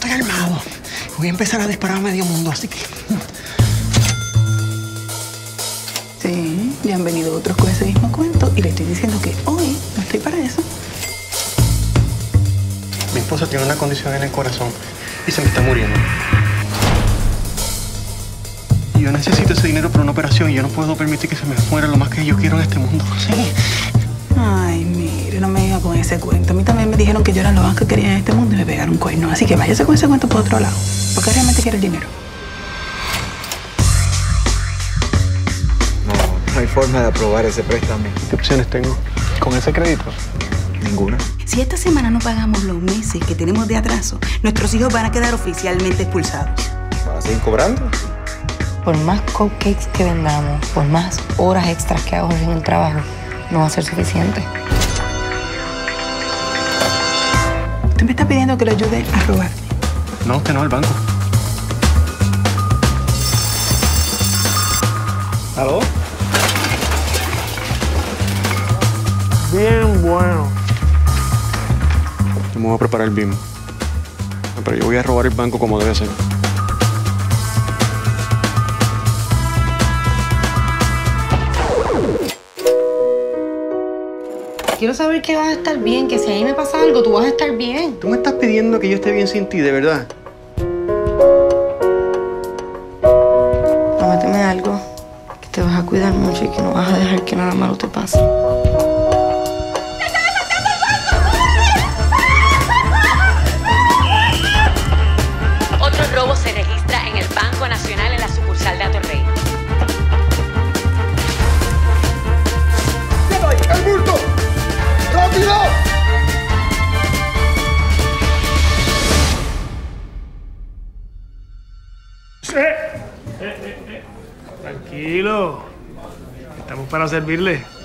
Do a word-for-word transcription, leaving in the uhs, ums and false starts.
estoy armado. Voy a empezar a disparar a medio mundo, así que... Sí, ya han venido otros con ese mismo cuento y le estoy diciendo que hoy no estoy para eso. Mi esposa tiene una condición en el corazón y se me está muriendo. Y yo necesito ese dinero para una operación y yo no puedo permitir que se me muera lo más que yo quiero en este mundo. Sí. Ay, mire, no me diga con ese cuento. A mí también me dijeron que yo era lo más que quería en este mundo y me pegaron un cuerno. Así que váyase con ese cuento por otro lado. Porque realmente quiero el dinero. No, no hay forma de aprobar ese préstamo. ¿Qué opciones tengo con ese crédito? Ninguna. Si esta semana no pagamos los meses que tenemos de atraso, nuestros hijos van a quedar oficialmente expulsados. ¿Vas a seguir cobrando? Por más cupcakes que vendamos, por más horas extras que hago en el trabajo, no va a ser suficiente. Usted me está pidiendo que lo ayude a robar. No, usted no, al banco. ¿Aló? Bien bueno. Yo me voy a preparar el B I M. Pero yo voy a robar el banco como debe ser. Quiero saber que vas a estar bien, que si a mí me pasa algo, tú vas a estar bien. ¿Tú me estás pidiendo que yo esté bien sin ti, de verdad? Prométeme algo, que te vas a cuidar mucho y que no vas a dejar que nada malo te pase. Otro robo se registra en el Banco Nacional en la sucursal de Atorrey. ¡El bulto! ¡Rápido! Sí. Eh, eh, eh. Tranquilo. Estamos para servirle.